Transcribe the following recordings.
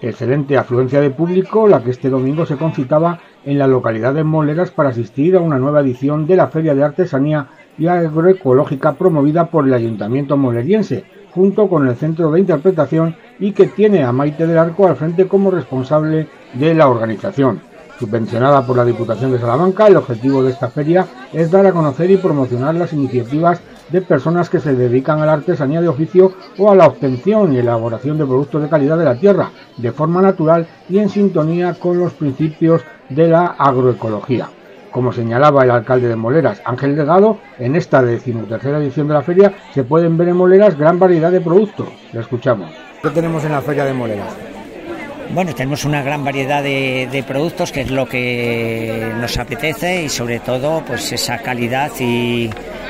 Excelente afluencia de público la que este domingo se concitaba en la localidad de Moleras para asistir a una nueva edición de la Feria de Artesanía y Agroecológica promovida por el Ayuntamiento moleriense, junto con el Centro de Interpretación, y que tiene a Maite del Arco al frente como responsable de la organización. Subvencionada por la Diputación de Salamanca, el objetivo de esta feria es dar a conocer y promocionar las iniciativas de personas que se dedican a la artesanía de oficio o a la obtención y elaboración de productos de calidad de la tierra, de forma natural y en sintonía con los principios de la agroecología. Como señalaba el alcalde de Moleras, Ángel Delgado, en esta 13ª edición de la feria se pueden ver en Moleras gran variedad de productos. Lo escuchamos. ¿Qué tenemos en la feria de Moleras? Bueno, tenemos una gran variedad de productos, que es lo que nos apetece, y sobre todo pues esa calidad y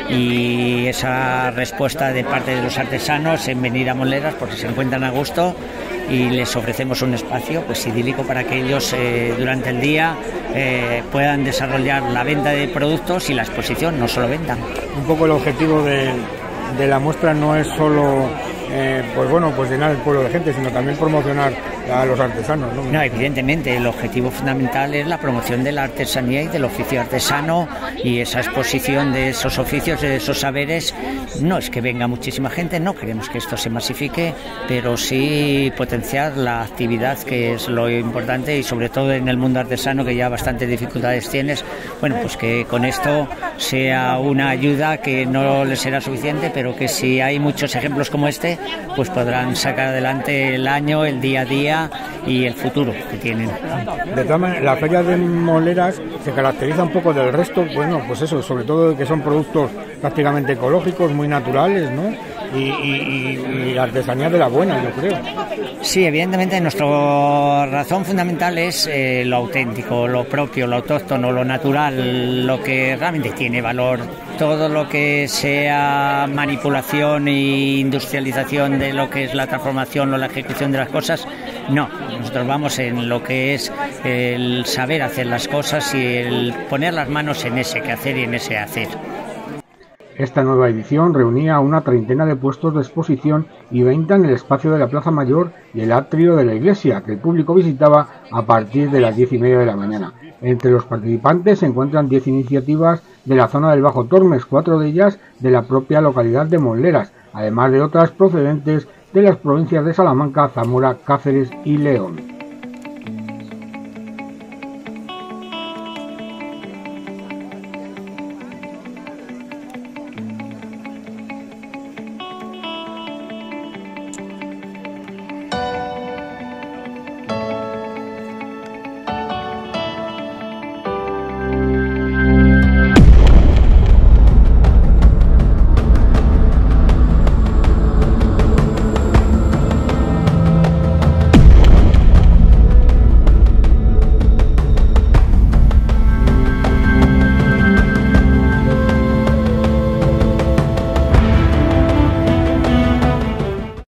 esa respuesta de parte de los artesanos en venir a Moleras porque se encuentran a gusto y les ofrecemos un espacio pues idílico para que ellos durante el día puedan desarrollar la venta de productos y la exposición, no solo vendan. Un poco el objetivo de la muestra no es solo pues llenar el pueblo de gente, sino también promocionar a los artesanos, ¿no? No, evidentemente el objetivo fundamental es la promoción de la artesanía y del oficio artesano, y esa exposición de esos oficios, de esos saberes. No es que venga muchísima gente, no queremos que esto se masifique, pero sí potenciar la actividad, que es lo importante, y sobre todo en el mundo artesano, que ya bastantes dificultades tienes. Bueno, pues que con esto sea una ayuda, que no les será suficiente, pero que si hay muchos ejemplos como este, pues podrán sacar adelante el año, el día a día y el futuro que tienen. De todas maneras, la feria de Moleras se caracteriza un poco del resto, bueno, pues eso, sobre todo que son productos prácticamente ecológicos, muy naturales, ¿no? Y la artesanía de la buena, yo creo. Sí, evidentemente nuestra razón fundamental es lo auténtico, lo propio, lo autóctono, lo natural, lo que realmente tiene valor. Todo lo que sea manipulación e industrialización de lo que es la transformación o la ejecución de las cosas, no. Nosotros vamos en lo que es el saber hacer las cosas y el poner las manos en ese quehacer y en ese hacer. Esta nueva edición reunía una treintena de puestos de exposición y venta en el espacio de la Plaza Mayor y el atrio de la iglesia, que el público visitaba a partir de las 10:30 de la mañana. Entre los participantes se encuentran 10 iniciativas de la zona del Bajo Tormes, 4 de ellas de la propia localidad de Moleras, además de otras procedentes de las provincias de Salamanca, Zamora, Cáceres y León.